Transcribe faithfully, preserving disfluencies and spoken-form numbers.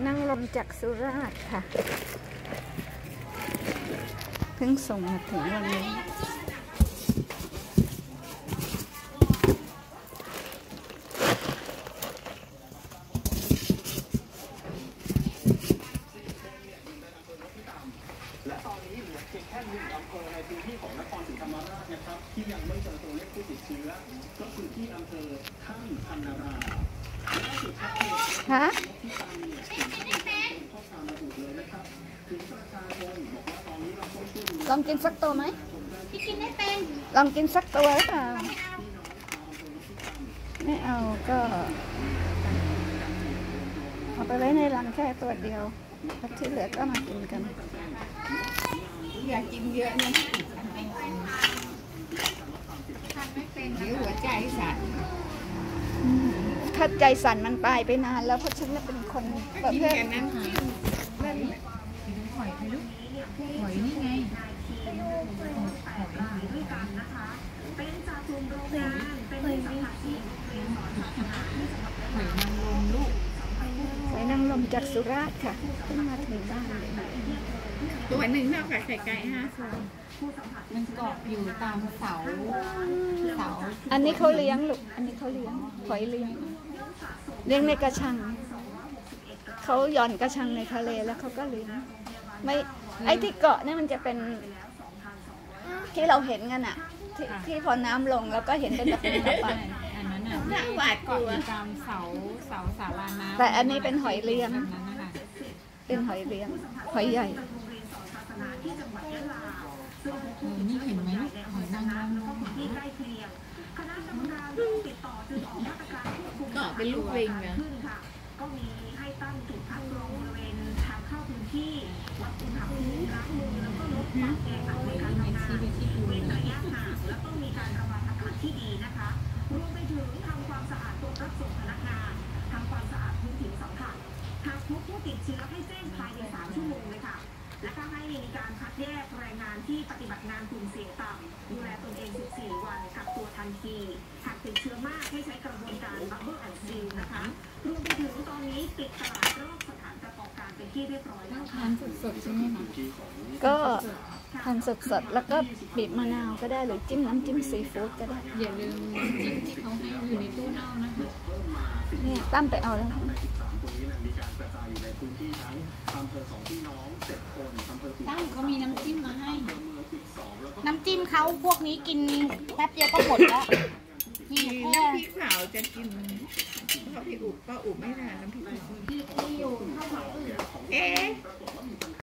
นางรมจากสุราษฎร์ค่ะเพิ่งส่งมาถึงวันนี้และตอนนี้เหลือเพียงแค่หนึ่งอำเภอในพื้นที่ของนครศรีธรรมราชนะครับที่ยังไม่เจอตัวเลขผู้ติดเชื้อก็คือที่อำเภอท่าพันนาราล่าสุดครับฮะที่ตามเนี่ยถึงขั้นเป็นข้อความระบุเลยนะครับถึงประชาชนบอกว่าตอนนี้เราต้องช่วยดูลองกินสักตัวไหมพี่กินไม่เป็นลองกินสักตัวหรือเปล่าไม่เอาก็เอาไปไว้ในรังแค่ตัวเดียวที่เหลือก็มากินกันอย่ากินเยอะนะเดี๋ยวหัวใจสั่นถ้าใจสั่นมันตายไปนานแล้วเพราะฉันเป็นคนประเภทนั้นนั่นหอยลูกหอยนี่ไงหอยนางรมลูกหอยนางรมจากสุราษฎร์ค่ะขึ้นมาถึงบ้านตัวหนึ่งเท่ากับไข่ไก่ห้าฟองมันเกาะอยู่ตามเสาเสาอันนี้เขาเลี้ยงลูกอันนี้เขาเลี้ยงหอยเลี้ยงเลี้ยงในกระชังเขาหย่อนกระชังในทะเลแล้วเขาก็เลี้ยงไม่ไอ้ที่เกาะนี่มันจะเป็นที่เราเห็นกันอะที่ที่พอน้ำลงแล้วก็เห็นเป็นตะปูตะปาอันนั้นน่ะหวาดกลัวตามเสาเสาศาลาน้ำแต่อันนี้เป็นหอยเลี้ยงเป็นหอยเลี้ยงหอยใหญ่นี่เห็นไหมหอยนางรมเกาะเป็นลูกลิงนะก็มีให้ตั้งจุดพักรองบริเวณทางเข้าพื้นที่วัดอุณหภูมิล้างมือแล้วก็ลดความแออัดในการทำงานเว้นระยะห่างแล้วก็มีการระบายอากาศที่ดีนะคะรวมไปถึงทำความสะอาดตัวรับส่งพนักงานทำความสะอาดพื้นผิวสัมผัสหากพบผู้ติดเชื้อให้แจ้งภายในสามชั่วโมงเลยค่ะและก็ให้มีการคัดแยกแรงงานที่ปฏิบัติงานกลุ่มเสี่ยงต่ำดูแลตนเองสิบสี่วันกักตัวทันทีหากติดเชื้อมากให้ใช้กระบวนการ Bubble and Seal นะคะรวมไปถึงตอนนี้ปิดตลาดรอบสถานประกอบการเป็นที่เรียบร้อยแล้วค่ะทานสดๆใช่ไหมคะก็ทานสดๆแล้วก็บีบมะนาวก็ได้หรือจิ้มน้ำจิ้มซีฟู้ดก็ได้อย่าลืมจิ้มที่เขาให้อยู่ในตู้เน่านะคะนี่ตั้มไปเอาแล้วตั้มเขามีน้ำจิ้มมาให้น้ำจิ้มเขาพวกนี้กินแป๊บเดียวก็หมดแล้วนี่แค่น้ำพริกเผาจะกินเพราะพี่อุบก็อุบไม่นานน้ำพริกเผา